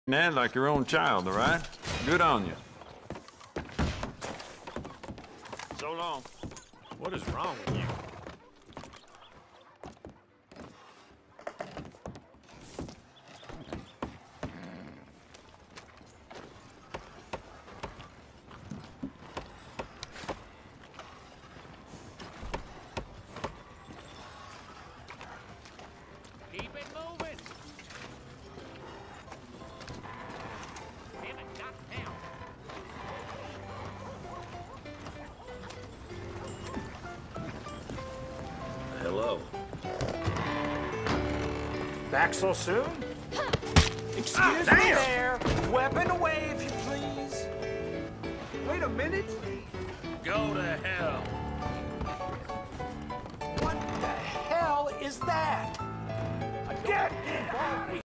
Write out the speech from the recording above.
Ned like your own child, all right? Good on you. So long. What is wrong with you? Keep it moving. Damn it, not now. Hello. Back so soon? Excuse me there. Weapon away, if you please. Wait a minute. Go to hell. What the hell is that? Get in!